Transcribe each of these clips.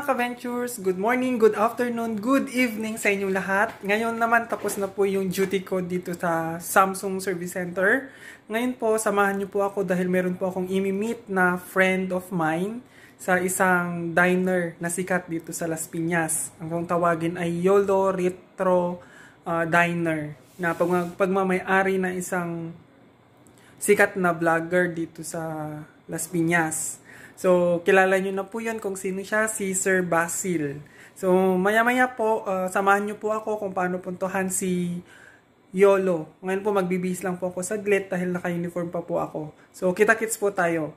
ka-ventures! Good morning, good afternoon, good evening sa inyong lahat. Ngayon naman tapos na po yung duty ko dito sa Samsung Service Center. Ngayon po, samahan niyo po ako dahil meron po akong imi-meet na friend of mine sa isang diner na sikat dito sa Las Piñas. Ang tawagin ay YOLO Retro Diner na pagmamay-ari na isang sikat na vlogger dito sa Las Piñas. So, kilala nyo na po yun kung sino siya, si Sir Basil. So, maya-maya po, samahan nyo po ako kung paano puntuhan si YOLO. Ngayon po, magbibihis lang po ako saglit dahil naka-uniform pa po ako. So, kita-kits po tayo.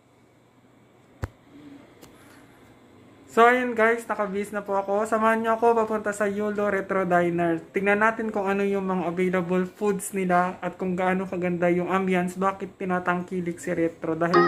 So, ayun guys, nakabihis na po ako. Samahan nyo ako papunta sa YOLO Retro Diner. Tingnan natin kung ano yung mga available foods nila at kung gaano kaganda yung ambience. Bakit tinatangkilik si Retro? Dahil...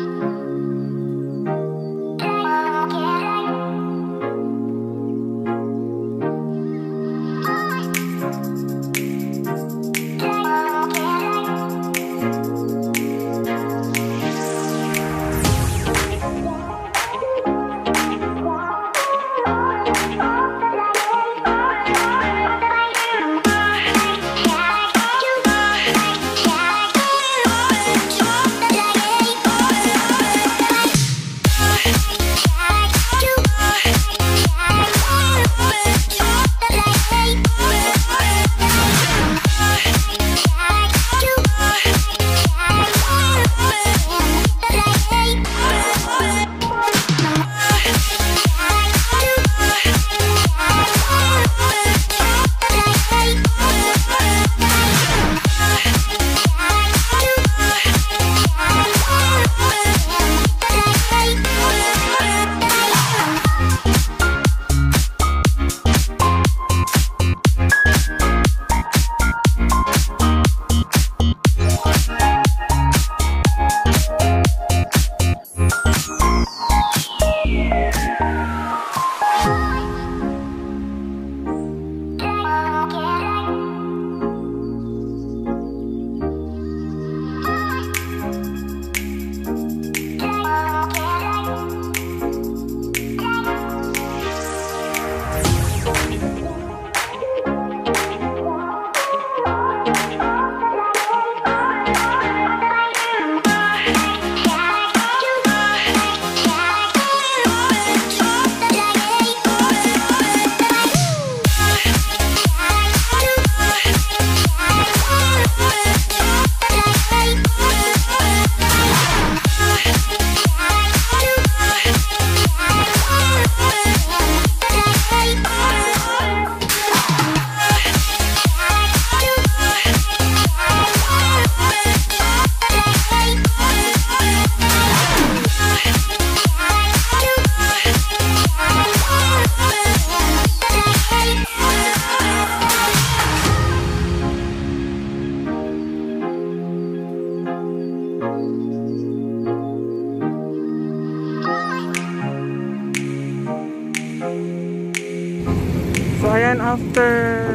So ayan, after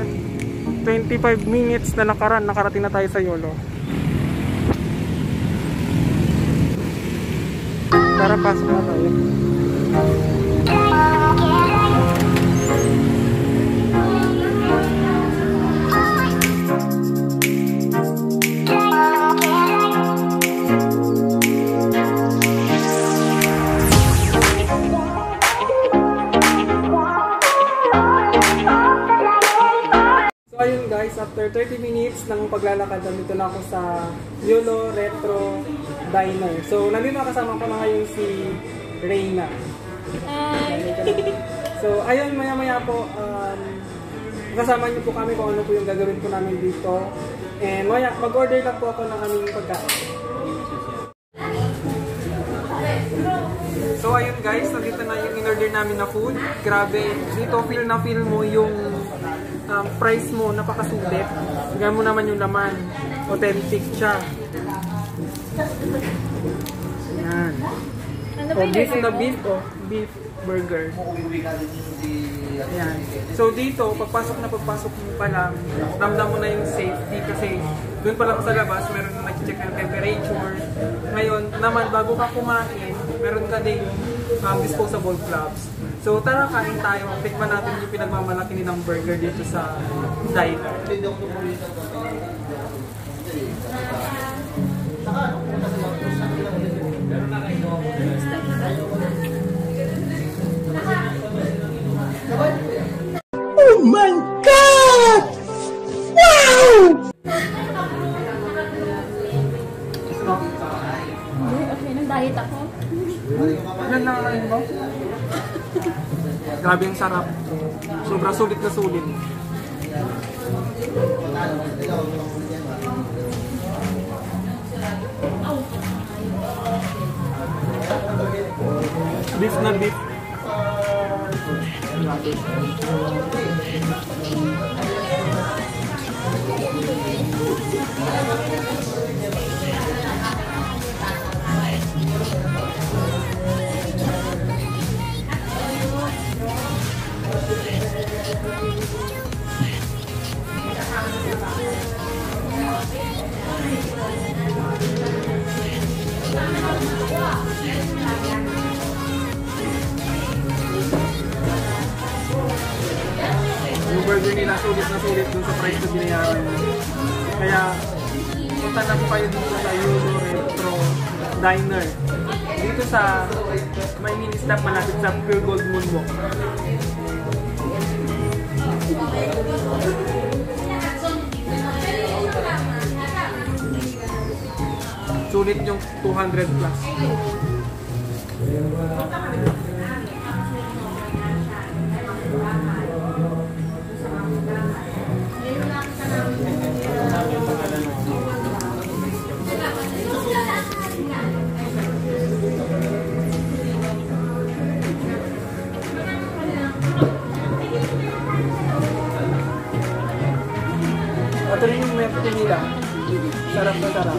25 minutes na nakarating na tayo sa YOLO. Tara, pasok na tayo. Ayun guys, after 30 minutes ng paglalakad, nandito na ako sa YOLO Retro Diner. So, nandito na kasama ko na ngayon si Reina. Hi! So, ayun, maya-maya po, kasama niyo po kami kung ano po yung gagawin po namin dito. And mag-order lang po ako ng aming pagkain. So, ayun guys, nandito na yung in-order namin na food. Grabe, dito feel na feel mo yung price mo, napakasulit. Tignan mo naman yung laman. Authentic siya. Yan. O, beef na beef. O, beef burger. Yan. So, dito, pagpasok mo pa lang, ramdam mo na yung safety kasi doon pa lang sa labas, meron na nag-check ng temperature. Ngayon, naman, bago ka kumain, meron ka ding disposable gloves. So tara, kain tayo. Tikman natin yung pinagmamalaki nilang burger dito sa diner. Oh my God! Wow! Okay, nag-diet ako. Yan lang rin mo. Grabe ang sarap. Sobrang sulit na sulit. Beef na beef. Yung burger nila sulit na sulit dun sa price na binayaran mo. Kaya punta na po kayo dito sa YOLO Retro Diner. Dito sa may mini stop malapit sa Pure Gold Moonwalk. Sulit yung 200 plus. Ito rin yung milk tea nila. Sarap na sarap.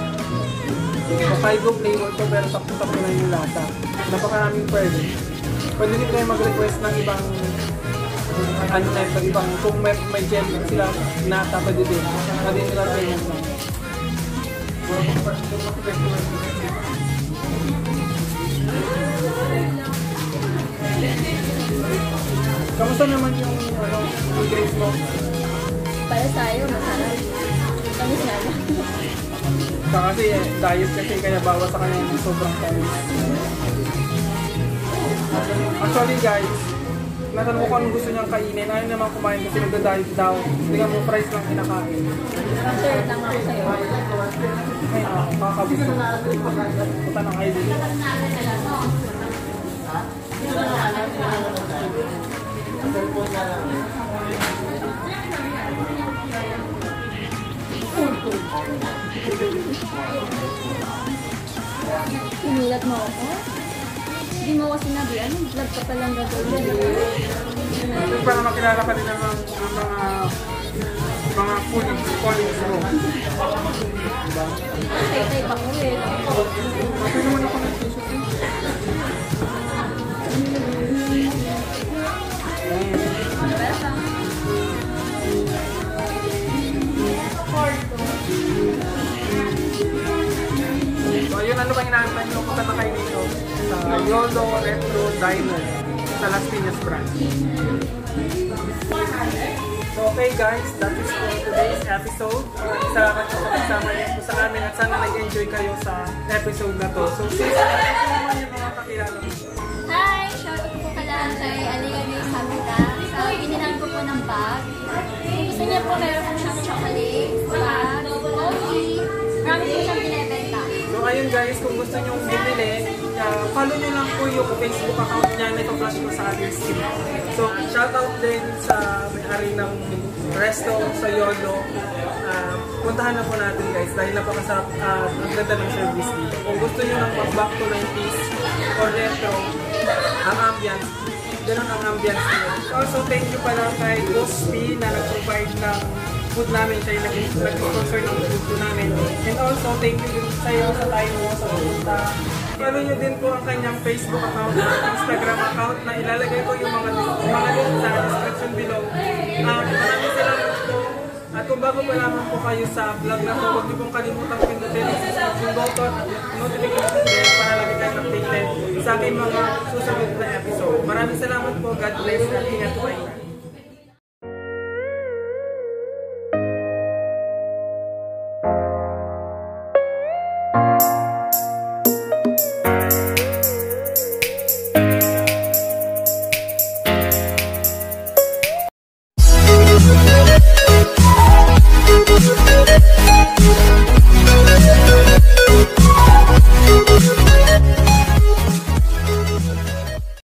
Five flavor to pero sakto-sakto na yung lasa. Napakaraming pwede. Pwede din kayo mag-request ng ibang ano na ito, ibang kung may gem sila nata pwede din. Pwede nila kayo yan. Kamusta naman yung ingredients mo? Para sa'yo, masarap. Tamis nga lang. Kasi diet kasi kaya bawas sa kanya yung sobrang tamis. Actually guys, natanong ko anong gusto niyang kainin. Ayaw naman kumain kasi nagda-diet daw. Hindi nga mo fries lang kinakain. Share lang ako sa'yo. Ay, nakakabusog. Punta na kayo dito. Sinulat mo ako? Hindi mo ako sinabi, anong vlog ka palang gagawin? Yung para makilala ka din ng mga colleagues mo. Diba? Tay-tay pa ko eh. Kasi naman ako ng t-shirt eh. So ayun, ano ba inaantay nyo? Punta na kayo dito sa YOLO Retro Diner sa Las Piñas branch. So okay guys, that is for today's episode. Salamat po sa pagsama niyo po sa amin at sana nag-enjoy kayo sa episode na to. So sis, ano naman yung mga kakilala mo? Hi! Shoutout po pala kay Aligay Samita sa binilang ko po ng bag. Kung gusto niya po, meron po siyang chocolate, bag, coffee. Marami po siyang binibenta. So ayun guys, kung gusto nyo bumili, follow nyo lang po yung Facebook account niya na ito-flash ko sa ating screen. So shoutout din sa may-ari ng resto sa YOLO. Puntahan na po natin guys dahil napakasarap at ang ganda ng service dito. Kung gusto nyo ng back to 90s or retro, ang ambience, ganun ang ambience nyo. Also thank you pala kay Boss P na nag-provide ng food namin, siya yung nag-sponsor ng food namin. And also thank you din sa iyo sa time mo sa pupunta. Follow nyo din po ang kanyang Facebook account at Instagram account na ilalagay ko yung mga link sa description below. Maraming salamat po. At kung bago pa lamang po kayo sa vlog na to, huwag niyo pong kalimutang pindutin ang subscribe button at notification bell para lagi kayong updated sa aking mga susunod na episode. Maraming salamat po. God bless at ingat po kayo.